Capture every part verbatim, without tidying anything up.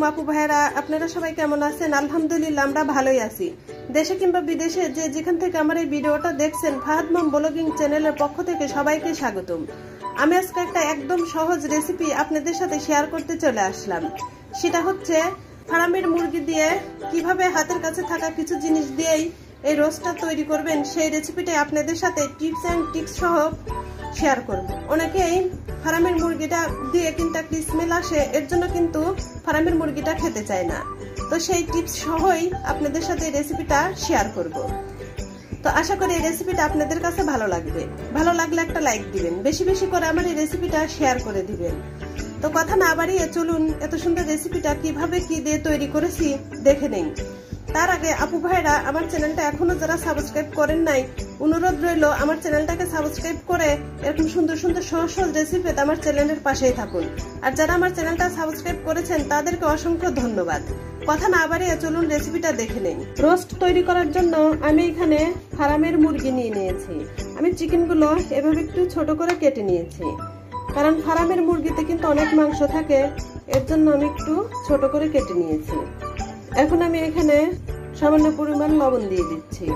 আপু ভাইরা, আপনারা সবাই কেমন আছেন? আলহামদুলিল্লাহ আমরা ভালোই আছি। দেশে কিংবা বিদেশে যে যেখান থেকে আমার এই ভিডিওটা দেখছেন, ফাহাদ মম ব্লগিং চ্যানেলের পক্ষ থেকে সবাইকে স্বাগতম। আমি আজকে একটা একদম সহজ রেসিপি আপনাদের সাথে শেয়ার করতে চলে আসলাম। সেটা হচ্ছে ফার্মের মুরগি দিয়ে কিভাবে হাতের কাছে থাকা কিছু জিনিস দিয়েই এই রোস্টটা তৈরি করবেন, সেই রেসিপিটা আপনাদের সাথে টিপস অ্যান্ড ট্রিক্স সহ শেয়ার করব। অনেকেই ফার্মের মুরগিটা দিয়ে কিন্তু একটা স্মেল আসে, এর জন্য কিন্তু ফার্মের মুরগিটা খেতে চায় না। তো সেই টিপস সহই আপনাদের সাথে রেসিপিটা শেয়ার করব। তো আশা করি এই রেসিপিটা আপনাদের কাছে ভালো লাগবে। ভালো লাগলে একটা লাইক দিবেন, বেশি বেশি করে আমার এই রেসিপিটা শেয়ার করে দিবেন। তো কথা না বাড়িয়ে চলুন এত সুন্দর রেসিপিটা কিভাবে কি দিয়ে তৈরি করেছি দেখে নেই। তার আগে আপু ভাইরা, আমার চ্যানেলটা এখনো যারা সাবস্ক্রাইব করেন নাই, অনুরোধ রইল আমার চ্যানেলটাকে সাবস্ক্রাইব করে এরকম সুন্দর সুন্দর সহজ সহজ রেসিপি আমার চ্যানেলের পাশেই থাকুন। আর যারা আমার চ্যানেলটা সাবস্ক্রাইব করেছেন তাদেরকে অসংখ্য ধন্যবাদ। কথা না বাড়িয়ে চলুন রেসিপিটা দেখে নেই। রোস্ট তৈরি করার জন্য আমি এখানে ফার্মের মুরগি নিয়ে নিয়েছি। আমি চিকেনগুলো এভাবে একটু ছোট করে কেটে নিয়েছি, কারণ ফার্মের মুরগিতে কিন্তু অনেক মাংস থাকে, এর জন্য আমি একটু ছোট করে কেটে নিয়েছি। এখন আমি এখানে সামান্য পরিমাণ লবণ দিয়ে দিচ্ছি,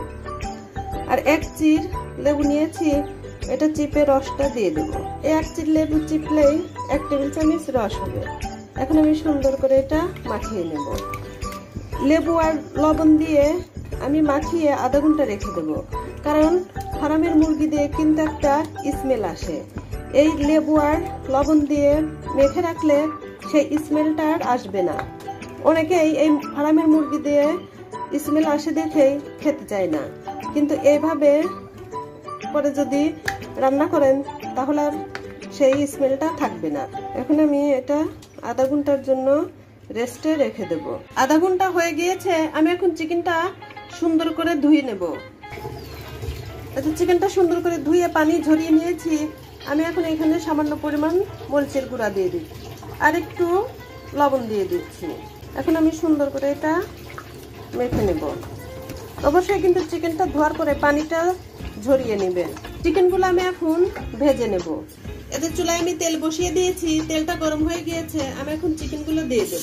আর এক চির লেবু নিয়েছি, এটা চিপে রসটা দিয়ে দেব। এই এক চির লেবু চিপলেই এক টেবিল চামচ রস হবে। এখন আমি সুন্দর করে এটা মাখিয়ে নেব। লেবু আর লবণ দিয়ে আমি মাখিয়ে আধা ঘন্টা রেখে দেব, কারণ ফার্মের মুরগি দিয়ে কিন্তু একটা স্মেল আসে। এই লেবু আর লবণ দিয়ে মেখে রাখলে সেই স্মেলটা আর আসবে না। অনেকেই এই ফার্মের মুরগি দিয়ে স্মেল আসে দেখেই খেতে চায় না, কিন্তু এইভাবে পরে যদি রান্না করেন তাহলে আর সেই স্মেলটা থাকবে না। এখন আমি এটা আধা ঘন্টার জন্য রেস্টে রেখে দেব। আধা ঘন্টা হয়ে গিয়েছে, আমি এখন চিকেনটা সুন্দর করে ধুয়ে নেব। আচ্ছা, চিকেনটা সুন্দর করে ধুয়ে পানি ঝরিয়ে নিয়েছি। আমি এখন এখানে সামান্য পরিমাণ মরিচের গুঁড়া দিয়ে দিচ্ছি আর একটু লবণ দিয়ে দিচ্ছি। এখন আমি সুন্দর করে এটা মেখে নেব। অবশ্যই কিন্তু চিকেনটা ধোয়ার পরে পানিটা ঝরিয়ে নেবেন। চিকেনগুলো আমি এখন ভেজে নেব। এতে চুলায় আমি তেল বসিয়ে দিয়েছি, তেলটা গরম হয়ে গিয়েছে। আমি এখন চিকেনগুলো দিয়ে দেব।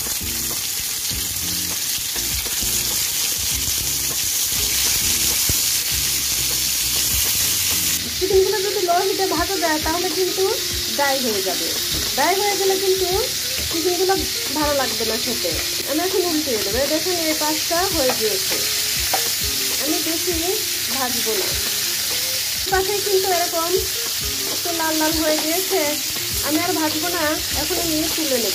চিকেনগুলো যদি লো হিটে ভাজা যায় তাহলে কিন্তু ড্রাই হয়ে যাবে। ড্রাই হয়ে গেলে কিন্তু চিকেনগুলো ভালো লাগবে না খেতে। আমি এখন উল্টিয়ে দেবো। দেখুন এই পাশটা হয়ে গিয়েছে, আমি বেশি ভাজবো না। পাশে কিন্তু এরকম একটু লাল লাল হয়ে গিয়েছে, আমি আর ভাজবো না। এখন আমি তুলে নেব।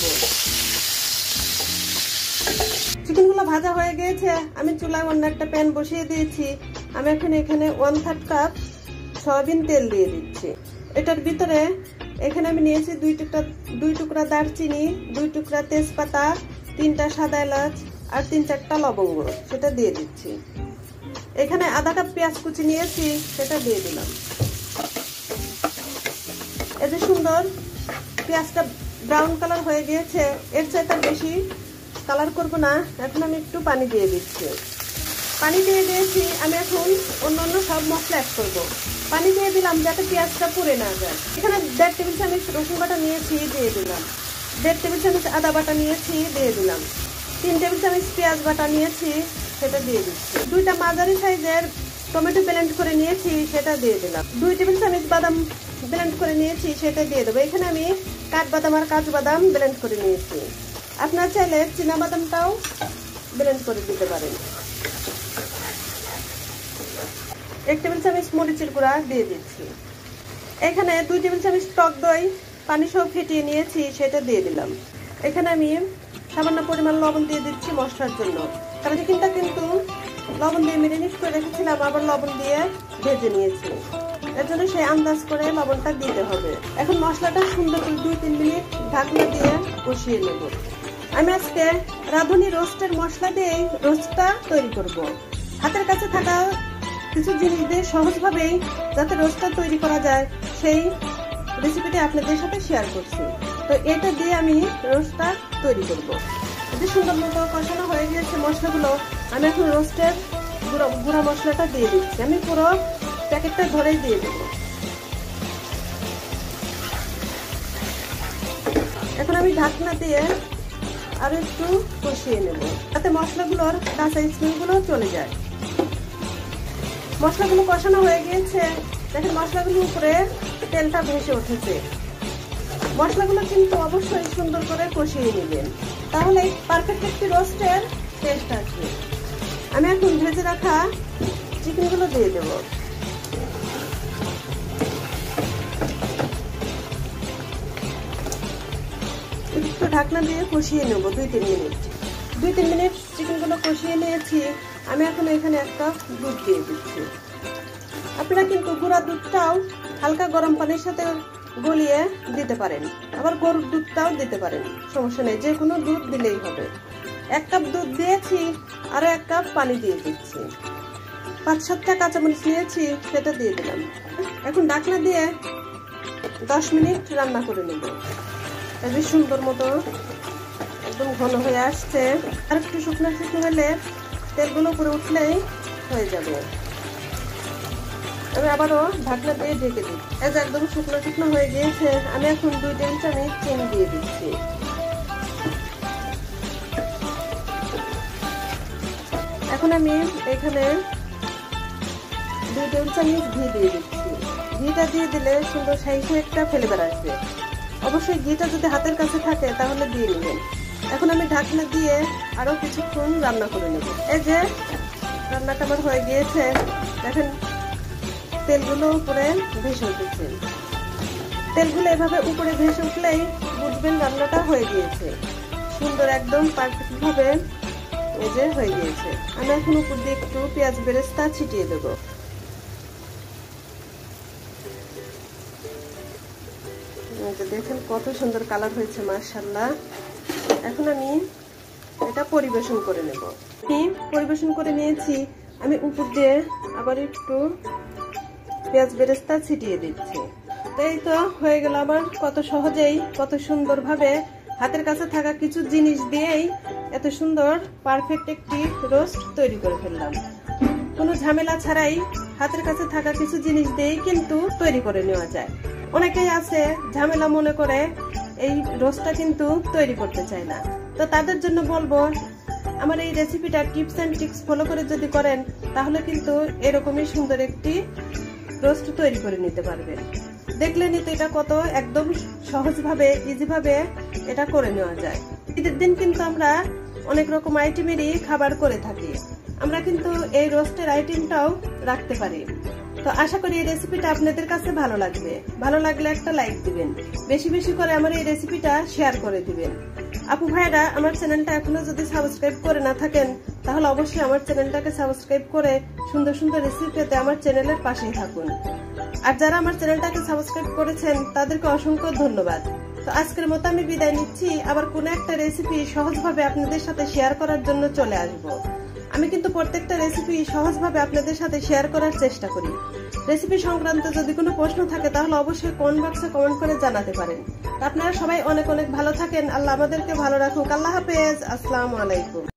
চিকেনগুলো ভাজা হয়ে গিয়েছে, আমি চুলায় অন্য একটা প্যান বসিয়ে দিয়েছি। আমি এখন এখানে ওয়ান থার্ড কাপ সয়াবিন তেল দিয়ে দিচ্ছি। এটার ভিতরে এখানে আমি নিয়েছি দুই টুকরা দুই টুকরা দারচিনি, দুই টুকরা তেজপাতা, তিনটা সাদা এলাচ আর তিন চারটা লবঙ্গ, সেটা দিয়ে দিচ্ছি। এখানে আধা কাপ পেঁয়াজ কুচি নিয়েছি, সেটা দিয়ে দিলাম। এই যে সুন্দর পেঁয়াজটা ব্রাউন কালার হয়ে গিয়েছে, এর চাইতে বেশি কালার করব না। এখন আমি একটু পানি দিয়ে দিচ্ছি। পানি দিয়ে দিয়েছি, আমি এখন অন্য অন্য সব মশলা অ্যাড করবো। পানি দিয়ে দিলাম যাতে পেঁয়াজটা পুড়ে না যায়। এখানে দেড় টেবিল চামচ রসুন বাটা নিয়েছি, দিয়ে দিলাম। দেড় টেবিল চামচ আদা বাটা নিয়েছি, দিয়ে দিলাম। তিন টেবিল চামচ পেঁয়াজ বাটা নিয়েছি, সেটা দিয়ে দিচ্ছি। দুইটা মাঝারি সাইজের টমেটো ব্লেন্ড করে নিয়েছি, সেটা দিয়ে দিলাম। দুই টেবিল চামচ বাদাম ব্লেন্ড করে নিয়েছি, সেটা দিয়ে দেবো। এখানে আমি কাঠবাদাম আর কাজু বাদাম ব্লেন্ড করে নিয়েছি। আপনার চাইলে চীনা বাদামটাও ব্লেন্ড করে দিতে পারেন। এক টেবিল চামচ মরিচের গুঁড়া দিয়ে দিচ্ছি। এখানে দুই টেবিল চামচ টক দই পানি সহ ফেটিয়ে নিয়েছি, সেটা দিয়ে দিলাম। এখানে আমি সামান্য পরিমাণ লবণ দিয়ে দিচ্ছি মশলার জন্য, কারণ চিকেনটা কিন্তু লবণ দিয়ে মেরিনেট করে রেখেছিলাম, আবার লবণ দিয়ে ভেজে নিয়েছি, এর জন্য সেই আন্দাজ করে লবণটা দিতে হবে। এখন মশলাটা সুন্দর করে দুই তিন মিনিট ঢাকনা দিয়ে কষিয়ে নেব। আমি আজকে রাঁধুনি রোস্টের মশলা দিয়ে রোস্টটা তৈরি করব। হাতের কাছে থাকা কিছু জিনিস দিয়ে সহজভাবেই যাতে রোস্টটা তৈরি করা যায়, সেই রেসিপিটি আপনাদের সাথে শেয়ার করছি। তো এটা দিয়ে আমি রোস্টটা তৈরি করব। যে সুন্দর মতো কষানো হয়ে গিয়েছে মশলাগুলো, আমি এখন রোস্টের গুঁড়া গুঁড়া মশলাটা দিয়ে দিচ্ছি। আমি পুরো প্যাকেটটা ধরেই দিয়ে দেব। এখন আমি ঢাকনা দিয়ে আর একটু কষিয়ে নেব, যাতে মশলাগুলোর কাঁচা স্মেলগুলো চলে যায়। মশলাগুলো কষানো হয়ে গিয়েছে, দেখেন মশলাগুলো উপরে তেলটা ভেসে উঠেছে। মশলাগুলো কিন্তু অবশ্যই সুন্দর করে কষিয়ে নেবেন, তাহলে পারফেক্ট একটি রোস্টের টেস্ট আসবে। আমি এখন ভেজে রাখা চিকেনগুলো দিয়ে দেব। একটু ঢাকনা দিয়ে কষিয়ে নেব দুই তিন মিনিট। দুই তিন মিনিট চিকেনগুলো কষিয়ে নিয়েছি। আমি এখন এখানে এক কাপ দুধ দিয়ে দিচ্ছি। আপনারা কিন্তু গুঁড়া দুধটাও হালকা গরম পানির সাথে গলিয়ে দিতে পারেন, আবার গরুর দুধটাও দিতে পারেন, সমস্যা নেই, যে কোনো দুধ দিলেই হবে। এক কাপ দুধ দিয়েছি, আরো এক কাপ পানি দিয়ে দিচ্ছি। পাঁচ সাতটা কাঁচামরিচ নিয়েছি, সেটা দিয়ে দিলাম। এখন ঢাকনা দিয়ে দশ মিনিট রান্না করে নেব। বেশ সুন্দর মতো একদম ঘন হয়ে আসছে। আর একটু শুকনো শুকনো হলে তেলগুলো উপরে উঠলেই হয়ে যাবে। আমি আবারও ঢাকনা দিয়ে ঢেকে দিই। এই যে একদম শুকনো শুকনো হয়ে গিয়েছে। আমি এখন দুই টেবিল চামচ চিনি দিয়ে দিচ্ছি। এখন আমি এখানে দুই টেবিল চামচ ঘি দিয়ে দিচ্ছি। ঘিটা দিয়ে দিলে সুন্দর সাইজে একটা ফ্লেভার আসবে। অবশ্যই ঘিটা যদি হাতের কাছে থাকে তাহলে দিয়ে নেবেন। এখন আমি ঢাকনা দিয়ে আরো কিছুক্ষণ রান্না করে নেব। এই যে রান্নাটা আমার হয়ে গিয়েছে, দেখেন তেলগুলো উপরে ভেসে উঠেছে। তেলগুলো এভাবে উপরে ভেসে উঠলেই বুঝবেন রান্নাটা হয়ে গিয়েছে। সুন্দর একদম পারফেক্ট ভাবে এই যে হয়ে গিয়েছে। আমি এখন উপর দিয়ে একটু পেঁয়াজ বেরেস্তা ছিটিয়ে দেবো। দেখেন কত সুন্দর কালার হয়েছে, মাশাআল্লাহ। এখন আমি এটা পরিবেশন করে নেব। আমি পরিবেশন করে নিয়েছি। আমি উপর দিয়ে আবার একটু পেঁয়াজ বেরেস্তা ছিটিয়ে দিচ্ছি। এই তো হয়ে গেল আমার। কত সহজেই, কত সুন্দর ভাবে হাতের কাছে থাকা কিছু জিনিস দিয়েই এত সুন্দর পারফেক্ট একটি রোস্ট তৈরি করে ফেললাম। কোনো ঝামেলা ছাড়াই হাতের কাছে থাকা কিছু জিনিস দিয়েই কিন্তু তৈরি করে নেওয়া যায়। অনেকেই আছে ঝামেলা মনে করে এই রোস্টটা কিন্তু তৈরি করতে চায় না। তো তাদের জন্য বলবো, আমার এই রেসিপিটা টিপস এন্ড ট্রিক্স ফলো করে যদি করেন তাহলে কিন্তু এরকমই সুন্দর একটি রোস্ট তৈরি করে নিতে পারবেন। দেখলেনই তো এটা কত একদম সহজ ভাবে, ইজি ভাবে এটা করে নেওয়া যায়। ঈদের দিন কিন্তু আমরা অনেক রকম আইটেমেরই খাবার করে থাকি। আমরা কিন্তু এই রোস্টের আইটেমটাও রাখতে পারি। তো আশা করি এই রেসিপিটা আপনাদের কাছে ভালো লাগবে। ভালো লাগলে একটা লাইক দিবেন, বেশি বেশি করে আমার এই রেসিপিটা শেয়ার করে দিবেন। আপু ভাইরা আমার চ্যানেলটা এখনো যদি সাবস্ক্রাইব করে না থাকেন তাহলে অবশ্যই আমার চ্যানেলটাকে সাবস্ক্রাইব করে সুন্দর সুন্দর রেসিপি পেতে আমার চ্যানেলের পাশেই থাকুন। আর যারা আমার চ্যানেলটাকে সাবস্ক্রাইব করেছেন তাদেরকে অসংখ্য ধন্যবাদ। তো আজকের মতো আমি বিদায় নিচ্ছি। আবার কোনো একটা রেসিপি সহজভাবে আপনাদের সাথে শেয়ার করার জন্য চলে আসবো। আমি কিন্তু প্রত্যেকটা রেসিপি সহজভাবে আপনাদের সাথে শেয়ার করার চেষ্টা করি। রেসিপি সংক্রান্ত যদি কোনো প্রশ্ন থাকে তাহলে অবশ্যই কমেন্ট বক্সে কমেন্ট করে জানাতে পারেন। আপনারা সবাই অনেক অনেক ভালো থাকেন। আল্লাহ আমাদেরকে ভালো রাখুক। আল্লাহ হাফেজ। আসসালামু আলাইকুম।